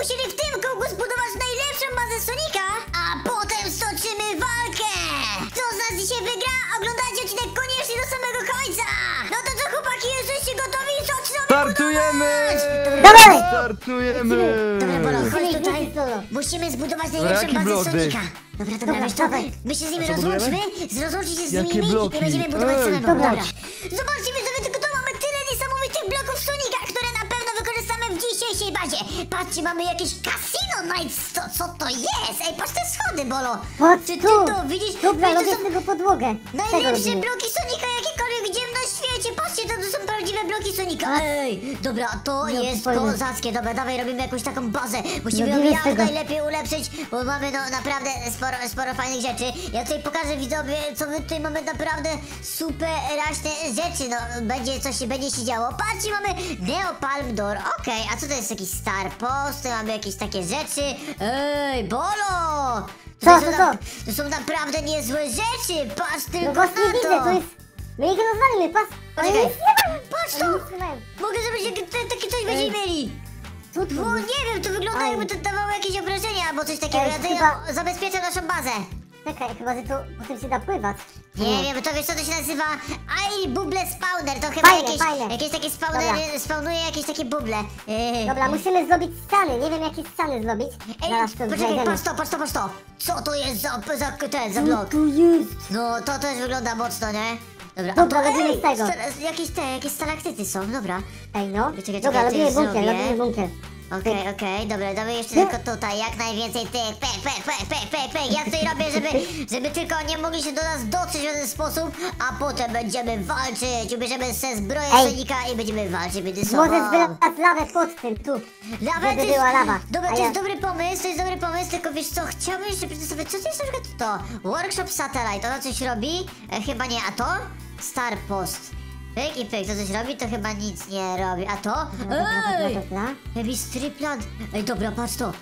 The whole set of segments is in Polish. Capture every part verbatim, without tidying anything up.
chcieli w tym kółku zbudować najlepszą bazę Sonika, a potem stoczymy walkę! Kto z nas dzisiaj wygra? Oglądajcie odcinek koniecznie do samego końca! No to co, chłopaki, jesteście gotowi? Zaczynamy! Startujemy! Dawaj! Startujemy! Dobra, Bolo, chodź tutaj. Musimy zbudować najlepszą Jaki bazę blok, Sonika. Dobra, dobra, Dobra, wiesz co? dawaj. My się z nimi co rozłączmy, budujemy? rozłączyć się z Jakie nimi bloki? i będziemy budować Ej, samemu. dobra. Dobra. Zobaczcie, widzowie, tylko to mamy tyle niesamowitych bloków Sonika, które na pewno wykorzystamy w dzisiejszej bazie. Patrzcie, mamy jakieś Casino Nights. Co, co to jest? Ej, patrz te schody, Bolo. Chodź Czy ty tu. to widzisz? Dobra, Wiesz, to robię są z tego podłogę. Z tego najlepsze robimy. bloki Sonika, jakiekolwiek widziałem na świecie. Patrzcie, to, to są prawdziwe bloki Sonika. Ej, dobra, to No, jest fajne. kozackie. Dobra, dawaj, robimy jakąś taką bazę. Musimy ją Robimy z jak tego. najlepiej ulepszyć, bo mamy no naprawdę sporo, sporo fajnych rzeczy. Ja tutaj pokażę widzowie, co my tutaj mamy naprawdę super raśne rzeczy. No, będzie coś, będzie się działo. Patrzcie, mamy Neo Palm Door. Okej, a co to jest? Jakiś Star Post? Tutaj mamy jakieś takie rzeczy. Ej, Bolo! Tutaj Co, są co, na- co? To są naprawdę niezłe rzeczy. Patrz tylko No właśnie na widzę, to. to jest... My ich rozwalimy, pas. Oni Poczekaj. nic nie mają. Patrz Oni tu! nic nie mają. Mogę zobaczyć, jakie te- takie coś będziemy mieli. Co tu? Bo nie wiem, to wygląda Aj. jakby to dawało jakieś obrażenia albo coś takiego. Ej, Ja tutaj chyba- no, zabezpieczam naszą bazę. Czekaj, chyba, że tu potem się da pływać. Nie wiem, bo to wiesz co to się nazywa? Air Bubble Spawner. To chyba Fajne, jakieś, fajne. jakieś takie spawnery, Dobra. spawnuje jakieś takie buble. Yy. Dobra, musimy zrobić ściany. Nie wiem, jakie ściany zrobić. Ej, Zaraz to poczekaj, znajdziemy. patrz to, patrz to, patrz to. Co to jest za, za, ten, za Co blok? tu jest? No, to też wygląda mocno, nie? Dobra, Dobra, a to, robimy ej, z tego. sta- jakieś te, jakieś stalaktyty są, dobra. Ej, no. Czekaj, Dobra, czekaj, robimy to bunkier, zrobię. robimy bunkier. Okej, okej, dobra, dawaj jeszcze tylko tutaj, jak najwięcej tych, pek, pek, pek, pek, pek, pek. Ja tutaj robię, żeby, żeby tylko nie mogli się do nas dotrzeć w żaden sposób, a potem będziemy walczyć, ubierzemy se zbroję Ej. Sonika i będziemy walczyć między sobą. Możesz wylać lawę pod tym, tu. Lawę, Żeby to jest, była lawa. dobra, A to ja- jest dobry pomysł, to jest dobry pomysł, tylko wiesz co, chciałbym jeszcze przedstawić, co to jest na przykład to? Workshop Satellite, ono coś robi? E, chyba nie, a to? Star Post. Pyk i pyk, to coś robi? To chyba nic nie robi, a to? Ej! Dobra, dobra. Heavy Stripland. Ej, dobra, patrz to. To,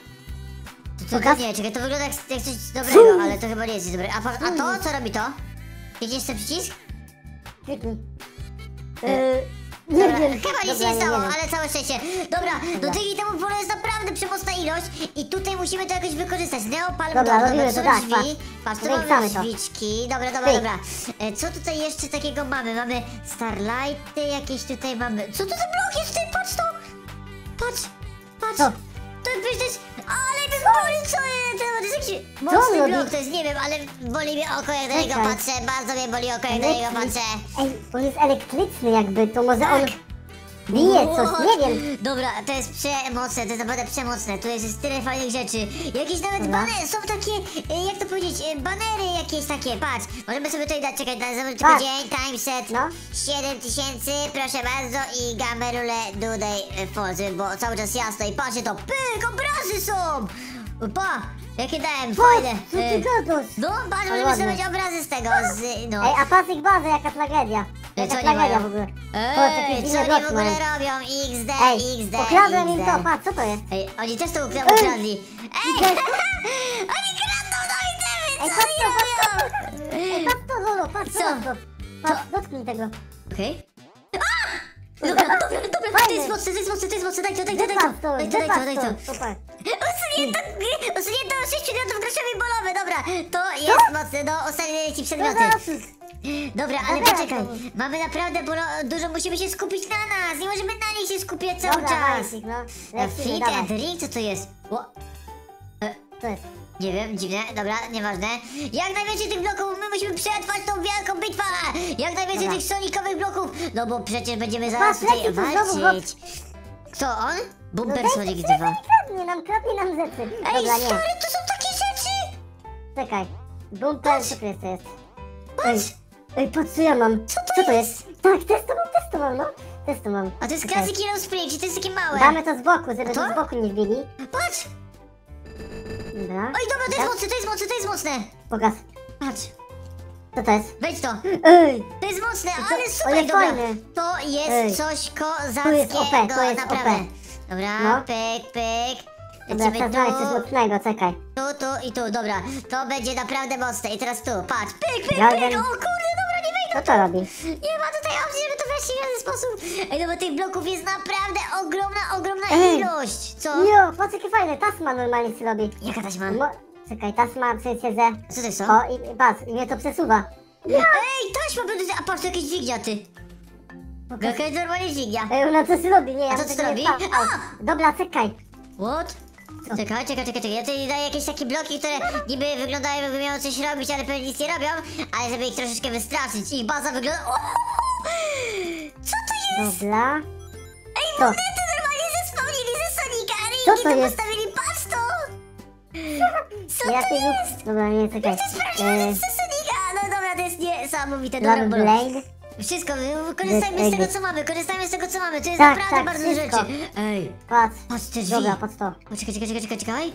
to Pokaż. nie, czekaj, to wygląda jak, jak coś dobrego, ale to chyba nie jest nic dobrego. A, pa- a to, co robi to? Widzisz ten przycisk? Kliknij. Yy, nie Dobra, wiem. chyba nic Dobra, nie stało, wiem. ale całe szczęście. Dobra, do tych temu polu jest naprawdę przemocna ilość i tutaj musimy to jakoś wykorzystać. Neo Palm Dobra, Door, robimy są to, tak, drzwi. patrz. Patrz, tu Zwiększamy mamy to. drzwiczki. Dobra, dobra, Pyk. dobra. E, co tutaj jeszcze takiego mamy? Mamy Starlighty, jakieś tutaj mamy... Co to za blok jest tutaj? Patrz to! Patrz, patrz. Co? To jest, to jest... Ale mnie boli, co jest? To jest jakiś on mocny robi? blok, to jest, nie wiem, ale boli mnie oko, jak na niego Czekaj. patrzę. Bardzo mnie boli oko, jak na niego patrzę. Ej, on jest elektryczny jakby, to może on bije coś, nie wiem. Dobra, to jest przemocne, to jest naprawdę przemocne. Tu jest, jest tyle fajnych rzeczy. Jakieś nawet Dobra. banery, są takie, e, jak to powiedzieć, e, banery jakieś takie, patrz. Możemy sobie tutaj dać, czekaj, dać sobie tylko Patrz. dzień, timeset, No. siedem tysięcy, proszę bardzo i gamerule dudej e, fozy, bo cały czas jasno i patrzcie to, pyk, obrazy są! Pa, jakie dałem, fajne. Co ty E, gadasz? No, patrz, Ale możemy ładnie. sobie robić obrazy z tego, z, no. Ej, a patrz ich bazę, jaka tragedia. Ej, Jaka co nie tragedia mają? w ogóle. Patrz, jakieś Ej, co inne oni bloki w ogóle mają. robią? X D, Ej, X D, okradłem im X D. to, patrz, co to jest? Ej, oni też to ukradli. Ej! ukradli. Ej! Widziałeś Oni kradną do itemy! Ej, Co patrz oni to, patrz robią? to! Ej, patrz to, Lolo, patrz Co? to, to. Patrz, dotknij tego. Okej. Dobra, dobra, dobra, to jest mocne, to jest mocne, to jest mocne, daj to, daj to, daj to, Wypadł to, daj to, daj to, daj to. wypadł to, to patrz. Usunięto, usunięto sześć przedmiotów groszowi bolowe, dobra, to jest mocne, no, ostatnie ci przedmioty. Dobra, ale Dobra, poczekaj, to- mamy naprawdę bolo, dużo, musimy się skupić na nas, nie możemy na nich się skupiać cały Dobra, czas. Majsik, no. A Lecimy, Fit dawaj. and drink, co to jest? O, To jest. nie wiem, dziwne, dobra, nieważne. Jak najwięcej tych bloków, my musimy przetrwać tą wielką bitwę! Jak najwięcej Dobra. tych sonikowych bloków! No bo przecież będziemy zaraz Patrz, tutaj leci tu znowu walczyć. Kto on? No Bumper daj Sonic mi dwa. nie kradnie nam, kradnie nam rzeczy. Ej, Dobra, nie. stary, to są takie rzeczy! Czekaj. Bumper, co to jest? to jest? Ej, Patrz! ej, patrz co ja mam. Co to Co to jest? jest? Tak, testował, testował, no. Testował. A to jest Czekaj. Classic Hero Spray, czy to jest takie małe? Damy to z boku, żeby to? to z boku nie wbili. Patrz! Dobra. Oj, dobra, to jest Tak? mocne, to jest mocne, to jest mocne! Pokaż. Patrz, Co to jest? wejdź to! Ej! To jest mocne, To- ale to super, jest dobra! fajne. To jest Ej. coś To jest O P, kozackiego, to jest naprawdę. O P. Dobra, No. pyk, pyk. Dobra, Lecimy trzeba znaleźć coś tu. mocnego, czekaj. Tu, tu i tu, dobra. To będzie naprawdę mocne. I teraz tu, patrz. Pyk, pyk, Ja pyk. wiem. O kurde, dobra, nie wejdę. Co to robi? Nie ma tutaj opcji, żeby to wreszcie w żaden sposób. Ej, no bo tych bloków jest naprawdę ogromna, ogromna Ej. ilość. Co? Jo, patrz jakie fajne, tasma normalnie się robi. Jaka taśma? Mo Czekaj, tasma, przesiedzę. Co to jest to? O, i, i patrz, i mnie to przesuwa. Ej, taśma, będę... A patrz, to jakieś dźwignia, ty. Jakaś normalnie dźwignia. Ej, ona coś robi, nie, ja A co bym ty tego nie robi? spał. O, dobra, czekaj. What? Co? Czekaj, czekaj, czekaj, czekaj. Ja tutaj daję jakieś takie bloki, które niby wyglądają jakby miały coś robić, ale pewnie nic nie robią. Ale żeby ich troszeczkę wystraszyć. Ich baza wygląda... O! Co to jest? Dobra. Ej, Co? monety normalnie zespełnili ze Sonika, a Co ringi to to jest? postawili, patrz to! Co Ja to tego... jest? Dobra, nie, czekaj. To jest prawdziwe E, ze Sonika! No dobra, to jest niesamowite, dobra, Love bolo. Blade. Wszystko, wy- korzystajmy z tego co mamy, korzystajmy z tego co mamy, to jest Tak, naprawdę tak, bardzo dużo wszystko. rzeczy. Ej, Patrz. patrz te drzwi. Dobra, patrz to. Poczekaj, czekaj, czekaj, czekaj, czekaj.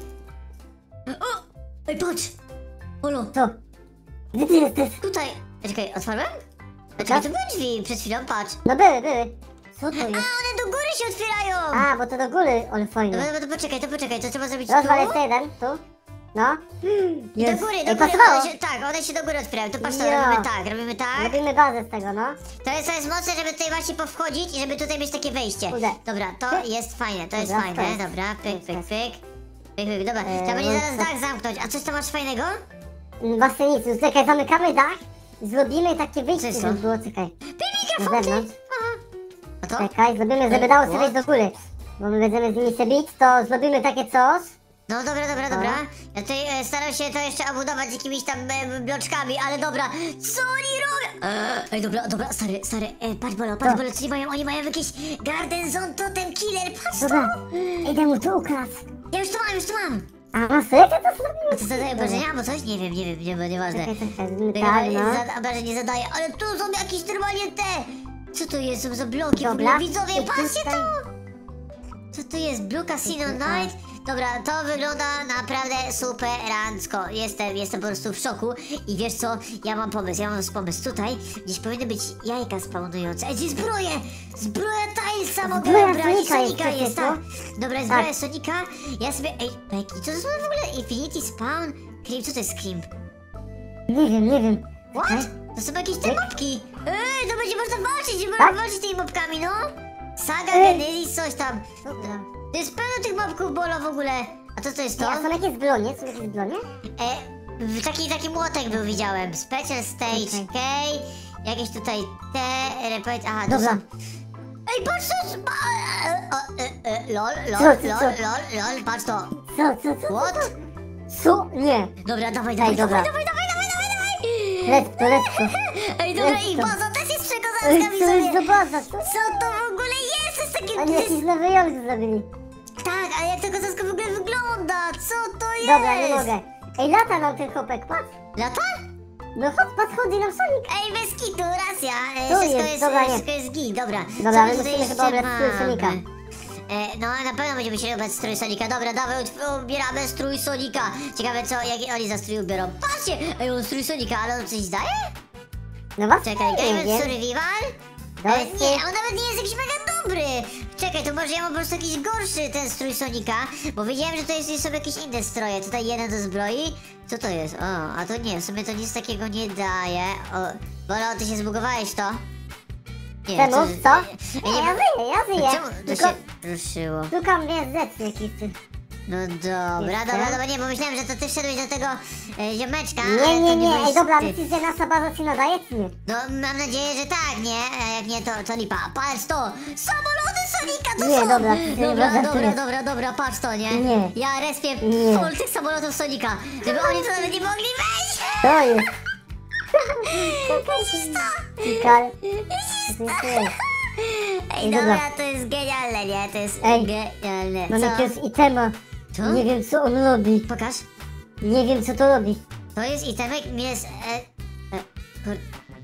O! Ej, patrz! Olo, Co? Gdzie ty jesteś? tutaj. Ej, czekaj, otwarłem? Ej, czekaj, Tak? to były drzwi przed chwilą, patrz. No były, były. Co to A, jest? one do góry się otwierają! A, bo to do góry, ale Dobra, fajne. dobra, to poczekaj, to poczekaj, to trzeba zrobić Rozwal tu. jeszcze jeden, tu. No. I Jest. do góry, do Ej, góry, pasowało. one się, tak, one się do góry otwierają, to patrz to, Ja. robimy tak, robimy tak. Robimy bazę z tego, no. To jest, to jest mocne, żeby tutaj właśnie powchodzić i żeby tutaj mieć takie wejście. Kurde. Dobra, to Pyk. jest fajne, to jest Dobra, fajne, to jest. dobra, pyk, pyk, jest. pyk. Pyk, pyk, dobra, Eee, trzeba będzie no zaraz co? dach zamknąć, a coś tam masz fajnego? Mm, Właśnie nic, już czekaj, zamykamy dach. Zrobimy takie wyjście, Co jest to? żeby było, czekaj. Pipika, Na fountain! zewnątrz. Aha. A to? Czekaj, zrobimy, żeby dało się What? wejść do góry. Bo my będziemy z nimi się bić, to zrobimy takie coś. No dobra, dobra, dobra. No. Ja tutaj e, staram się to jeszcze obudować jakimiś tam e, bloczkami, ale dobra. Co oni robią? Eee, ej, dobra, dobra, stary, stary, e, patrz Bolo, patrz Co? Bolo, co oni mają? Oni mają jakiś Garden Zone Totem Killer, patrz to! Dobra, idę mu tu ukradł. Ja już to mam, już to mam! A masz to, jak ja to A zrobiłem? to zadaje obrażenia albo coś? Nie wiem, nie wiem, nie, nieważne. Czekaj, czekaj, zrobimy Chyba tak, no. za- obrażeń nie zadaje, ale tu są jakieś normalnie te! Co to jest? Są za bloki w Dobra. ogóle, widzowie, I patrzcie tutaj- to! Co to jest? Blue Casino Night? Dobra, to wygląda naprawdę superancko. Jestem, jestem po prostu w szoku. I wiesz co? Ja mam pomysł, ja mam pomysł. Tutaj gdzieś powinny być jajka spawnujące. Ej, gdzie zbroje! Zbroja Tilesa mogę Zbroja wybrać. Sonika jest Sonika jest, przecież, tak. no. Dobra, Tak. zbroja Sonika. Ja sobie... Ej, Becky, co to są w ogóle? Infinity Spawn? Cream, co to jest Cream? Nie wiem, nie wiem. What? To są jakieś te Ej. mopki. Ej, to będzie można walczyć, będzie Tak? można walczyć tymi mopkami, no. Saga Ej. Genesis, coś tam. Dobra. To jest pełno tych mopków bolo w ogóle. A to co jest to? Nie, a są jakieś bronie? Są jakieś bronie? E, w- taki, taki młotek był, widziałem. Special Stage K. Jakieś tutaj te... Repeat... Aha, to Dobra. są... Ej, patrz to... jest- a, e, o, e, e, Lol, lol, Co, co, lol, co? lol, lol, patrz to. Co, co, co? What? Co? Nie. Dobra, dawaj, dawaj, dobra. dawaj, dawaj, dawaj, dawaj, dawaj, dawaj. Let's to, let's to. Ej, dobra, Let's i go. baza też jest Ej, przekozacka, co jest widzowie. za baza? Co? Co to w ogóle jest? To jest takie... Oni to jest- jakiś Nowy Jork zrobili. Tak, a jak to kozacko w ogóle wygląda? Co to jest? Dobra, nie mogę. Ej, lata nam ten chłopek, patrz. Lata? No chodź, patrz, chodzi nam Sonic. Ej, bez kitu, racja. E, Tu wszystko jest, jest, dobra, e, nie. wszystko jest git, dobra. Dobra, Co my my tutaj musimy chyba jeszcze obrać strój mamy? Sonika. E, no, na pewno będziemy musieli ubrać strój Sonika. Dobra, dawaj, ut- ubieramy strój Sonika. Ciekawe co, jaki oni za strój ubiorą. Patrzcie! Ej, on strój Sonika, ale on coś zdaje? No właśnie, Czekaj, nie Game wiem. Survival? E, Dosyć. nie, on nawet nie jest jakiś mega dobry. Czekaj, to może ja mam po prostu jakiś gorszy ten strój Sonika, bo wiedziałem, że to jest, są jakieś inne stroje. Tutaj jeden do zbroi. Co to jest? O, a to nie, w sumie to nic takiego nie daje. O, Bolo, ty się zbugowałeś w to? Nie, Czemu? co? Co? Ja Nie, nie ja żyję, ja żyję. Czemu to Tylko się ruszyło? szukam wiesz, rzeczy jakieś. ty. No dobra, Jeszcze? dobra, dobra, nie, bo myślałem, że to ty wszedłeś do tego e, ziomeczka, ale Nie, nie, to nie. byłeś Ej, dobra, ty. myślisz, że nasza baza się nadaje, czy nie? No, mam nadzieję, że tak, nie? A jak nie, to, to lipa. Patrz to! Samoloty Sonika to Nie, są! dobra, ty się nie dobra, zgadzasz, dobra, nie. dobra, dobra, patrz to, nie? Nie. Ja respię Nie. full tych samolotów Sonika, żeby oni to nawet nie mogli wejść! To jest. Widzisz to? Cikal. Widzisz To to? jest. Ej, Ej, dobra, dobra. to jest genialne, nie? To jest Ej, genialne. Mam Co? jakiegoś itema. Co? Nie wiem, co on robi. Pokaż. Nie wiem, co to robi. To jest itemek, jest... E, e, kur...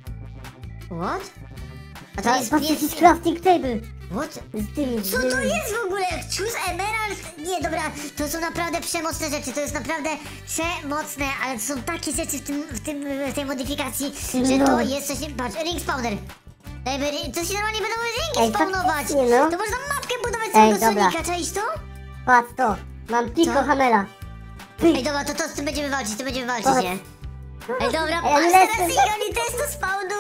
What? A to A, jest... patrz, jest jakiś crafting table. what? Z tymi. Co to jest w ogóle? Choose Emerald? Nie, dobra, to są naprawdę przemocne rzeczy, to jest naprawdę przemocne, ale to są takie rzeczy w, tym, w, tym, w tej modyfikacji, że No. to jest coś... Patrz, ring spawner. Ej, by- to się normalnie będą ringi Ej, spawnować. faktycznie, no. To można mapkę budować Ej, całego dobra. Sonika, czaisz to? Patrz to. Mam Pico Co? Hamela. Ej, dobra, to, to z tym będziemy walczyć, to będziemy walczyć, Chodź. nie? Ej, dobra, Ej, patrz lecę, teraz lecę. i oni też to spawnują.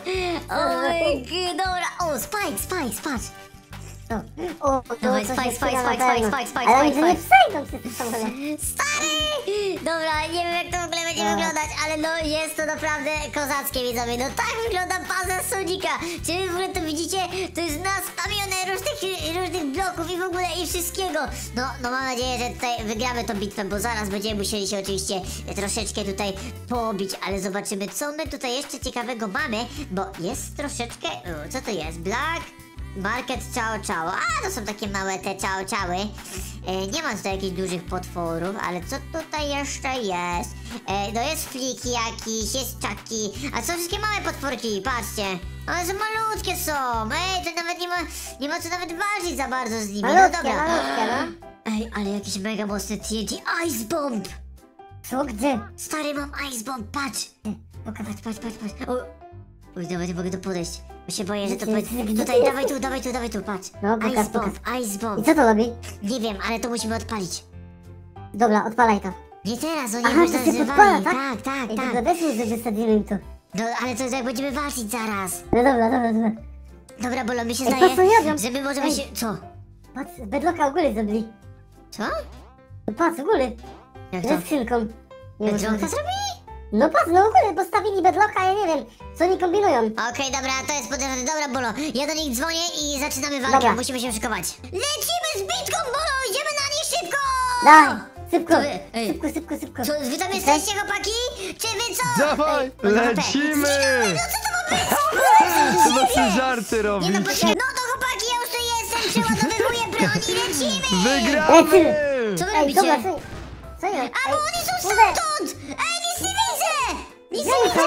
O my g- dobra. O, Spike, Spike, patrz. Co? O, to Dawaj, coś spike, jest spike, na spike, pewno. spike, spike, Ale oni spike, tu nie spike. przejdą przez te samoloty. Stary! Dobra, nie wiem jak to w ogóle będzie No. wyglądać, ale no jest to naprawdę kozackie, widzowie. No tak wygląda baza Sonika. Czy wy w ogóle to widzicie? To jest nastawione różnych, różnych bloków i w ogóle i wszystkiego. No, no mam nadzieję, że tutaj wygramy tą bitwę, bo zaraz będziemy musieli się oczywiście troszeczkę tutaj pobić, ale zobaczymy, co my tutaj jeszcze ciekawego mamy, bo jest troszeczkę... O, co to jest? Black... Market Ciao Ciao. A, to są takie małe te Ciao Ciały. E, nie ma tutaj jakichś dużych potworów, ale co tutaj jeszcze jest? E, no jest fliki jakiś, jest czaki. A są wszystkie małe potworki, patrzcie. One są malutkie są. Ej, to nawet nie ma, nie ma co nawet walczyć za bardzo z nimi. No Malutkie, dobra. malutkie, no. Ej, ale jakiś mega mocny T N T Ice Bomb. Co, gdzie? Stary, mam Ice Bomb, patrz. Pokaż. Patrz, patrz, patrz, patrz. O. Oj, nawet nie mogę tu podejść. Bo się boję, że to... Gdzie- po- gdzie- gdzie Tutaj, ty dawaj jesteś? tu, dawaj tu, dawaj tu, patrz. No, pokaż, Ice Bomb, Ice I Bomb. co to robi? Nie wiem, ale to musimy odpalić. Dobra, odpalaj to. Nie teraz, oni Aha, już to nas się wzywali. podpala, Tak, tak? tak, Ej, tak. dobra, weź mi, że wysadzimy im to. No, ale to jak będziemy walczyć zaraz. No dobra, dobra, dobra. Dobra, Bolo, mi się Ej, zdaje, patrz, co ja wiem. że my możemy Ej. się... Co? Patrz, z bedlocka u góry zrobili. Co? No patrz, u góry. Jak to? Ze skrzynką. Nie Bedrocka można- zrobili? No patrz, no u góry postawili bedlocka, ja nie wiem, co oni kombinują. Okej, dobra, to jest podejrzane. Dobra, Bolo, ja do nich dzwonię i zaczynamy walkę. Dobra. Musimy się szykować. Lecimy z bitką, Bolo! Idziemy na nie szybko! Daj, szybko, To wy- ej. szybko, szybko, szybko. Co, wy tam jesteście, chłopaki? Czy wy co? Dawaj, Ej, on ma H P. lecimy! Zginąłem, no co to ma być? Chyba sobie żarty Nie robisz. no, poczekaj. No to chłopaki, ja już tu jestem, przeładowywuję broń i lecimy! Wygramy! Co wy Ej, dobra, robicie? co, co ja? A bo oni są kurde. stamtąd! Ej, nic nie widzę! Nic nie widzę!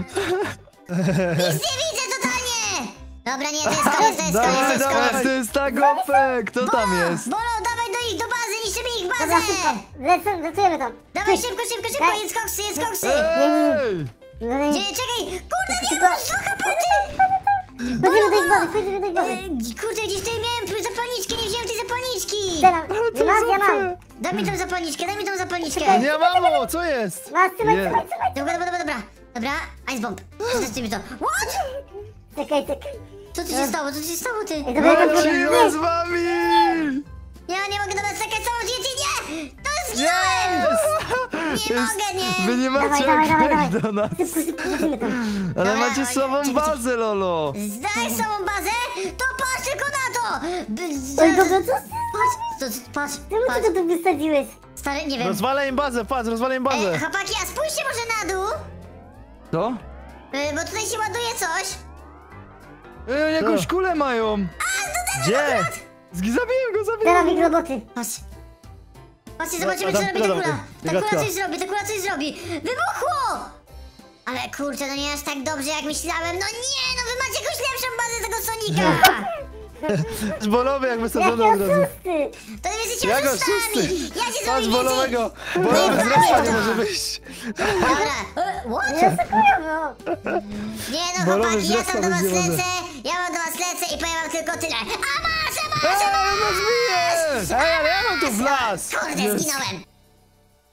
Nic nie widzę totalnie! Dobra, nie, to jest koniec, to jest koniec, to Dawaj, jest dawaj, koniec. to jest tak opę! Kto tam jest? Bolo, dawaj do nich, do bazy, niszczymy ich Dobra, bazę! szybko, lecę, lecujemy tam. Dawaj szybko, szybko, szybko, Daj. jest koksy, jest koksy! Ej! No, no, Gdzie, nie. czekaj, kurde, nie Szybko. mam sto hapety! Chodzimy do ich bazy, chodzimy do ich bazy. Kurde, gdzieś tutaj miałem zapalniczkę, nie wziąłem tej zapalniczki! Teraz, Ale nie to masz, jest ja mam. opę! Daj mi tą zapalniczkę, daj mi tą zapalniczkę! Nie, mamo, co jest? Masz, trzymaj, Nie. trzymaj, trzymaj. Dobra, dobra, dobra, dobra. Dobra, ice bomb. Przetestuj mi to. What? Czekaj, czekaj. Co tu się stało? Co tu się stało, ty? Ej, dobra, ja tam Lecimy z wami! Ja nie mogę do was czekać, co dzieci, nie! To zginąłem! Jest! Nie mogę, nie! Wy nie Dawaj, macie dawaj, dawaj, jak dawaj. wejść do nas. Szybko, szybko, lecimy tam. Ale Dobra, macie oj, słabą czekaj, bazę, Lolo. Zdaj samą bazę, to patrz tylko na to! B- z- Oj, dobra, co? Patrz, to, patrz, Czemu ty patrz. to tu wysadziłeś? Stary, nie wiem. Rozwalę im bazę, patrz, rozwalę im E, bazę. chłopaki, a spójrzcie może na dół, Co? e, bo tutaj się ładuje coś. Ej, jakąś kulę mają. Gdzie? Zgi- Zabiję go, zabiję Teraz go. mi roboty. Patrz. Patrzcie, No, zobaczymy, co Adam, robi ta Adam, kula. Ta Agatka. kula coś zrobi, ta kula coś zrobi. Wybuchło! Ale kurczę, no nie aż tak dobrze, jak myślałem. No nie, no wy macie jakąś lepszą bazę tego Sonika. Bolowy jak Jakie wysadzony od razu. oszusty! To wy jesteście Jak oszustami. oszusty? Ja się z Patrz wami bolowego. więcej... Bolowy z Dobra, reszta nie dobra. może wyjść. Dobra. E, What? Nie oszukują, no. Nie no, Bolowy chłopaki, ja wzrasta tam do was będzie wodę. lecę. Ja wam do was lecę i powiem wam tylko tyle. A masz, a masz, Ej, a ale nas bije! Ej, ale ja mam tu masz! blask! Kurde, Jest. zginąłem.